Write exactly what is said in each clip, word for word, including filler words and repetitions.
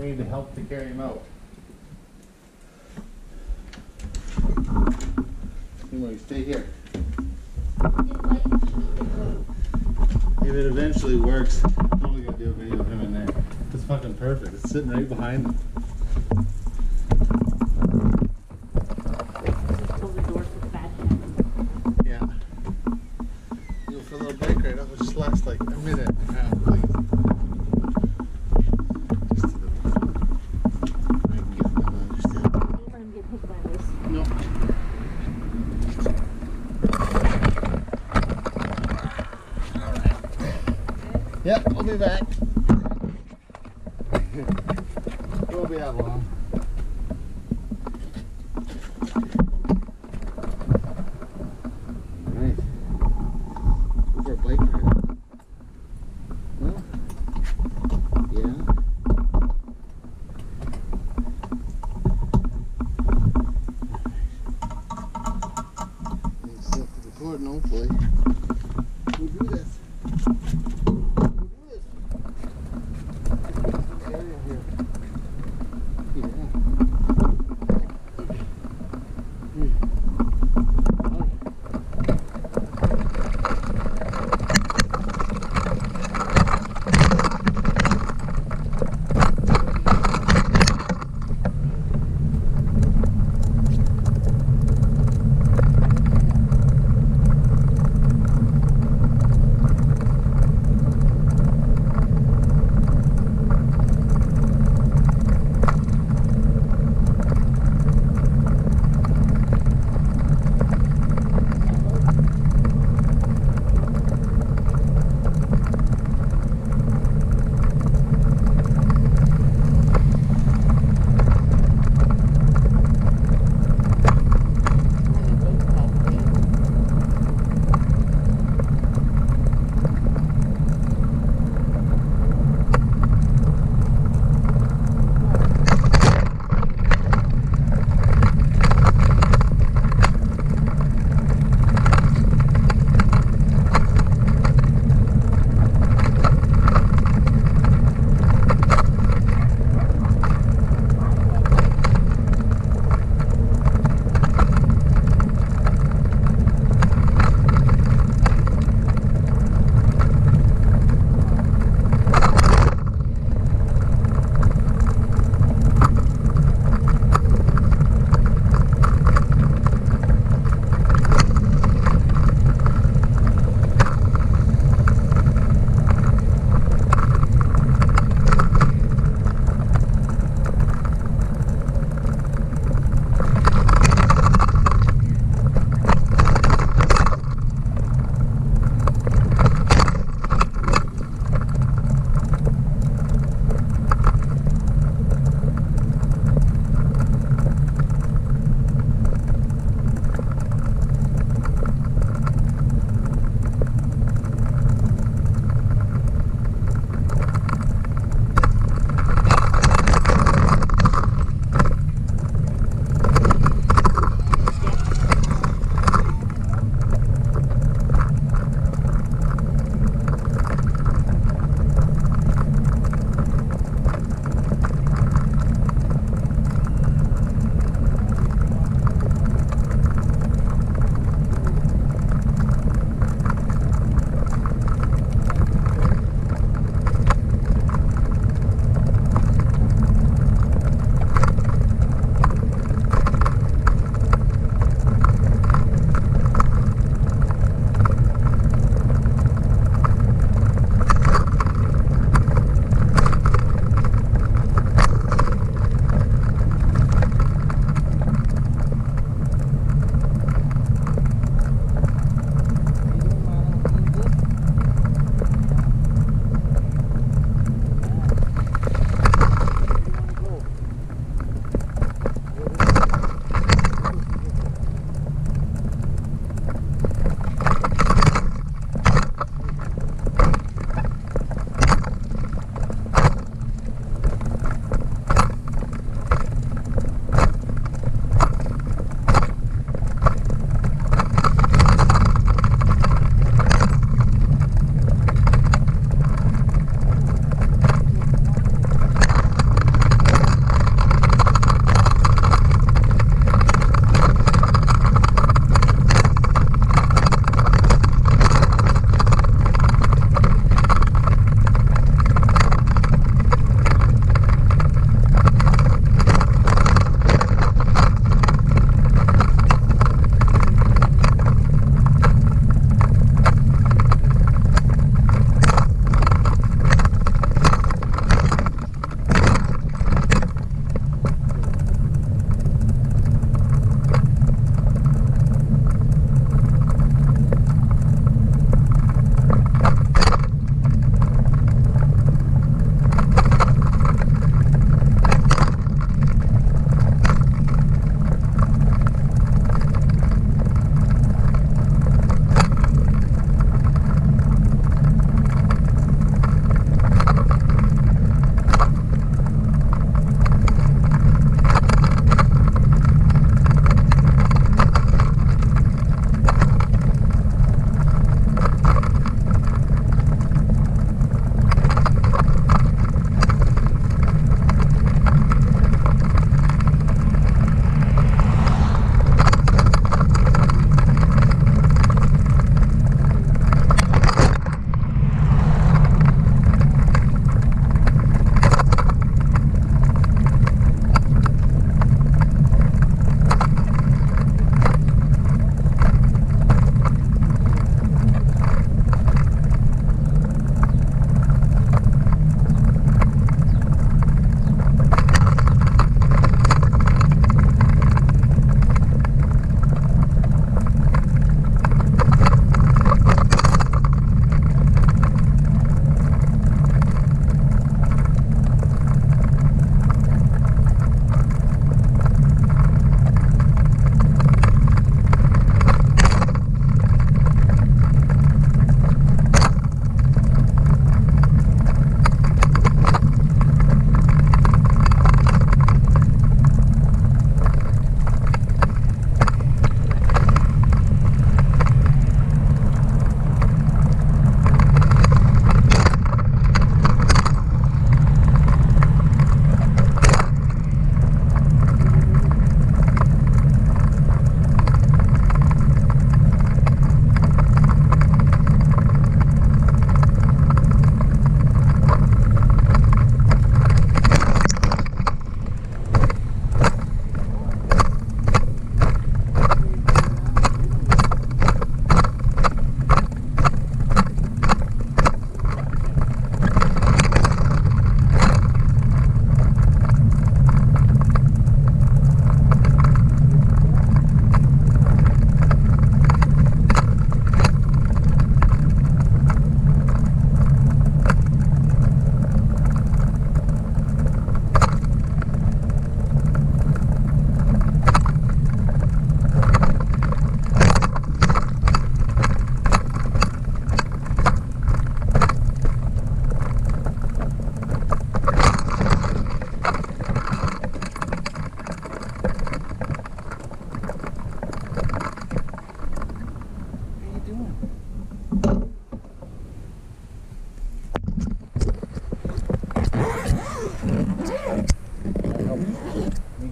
me to help to carry him out. Anyway, stay here. If it eventually works, I'm only gonna do a video of him in there. It's fucking perfect. It's sitting right behind him. Just close the door so the bad cat. Yeah. Go for a little break right now. It'll just last like a minute and a half, please. Just to the... I can get him out of still. Don't let him get hit by this. No. Yep, I'll be back. It won't be that long. Alright. Go for a bike ride. Well, yeah. It's still recording, hopefully. We'll do this. We'll do this. Area here. Yeah.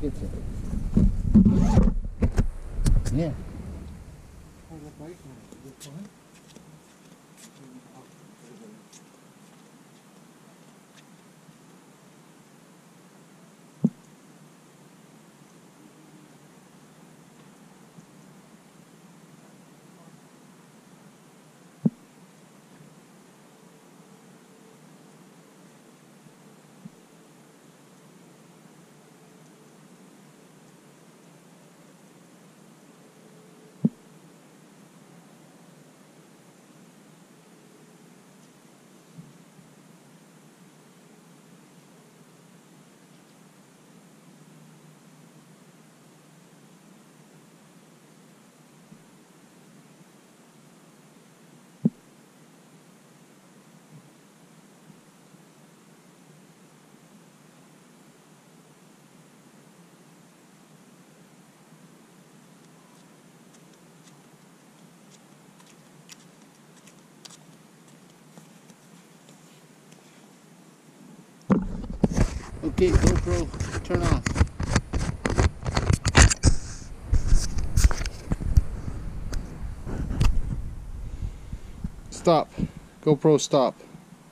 gets it. Yeah. Okay, GoPro, turn off. Stop. GoPro, stop.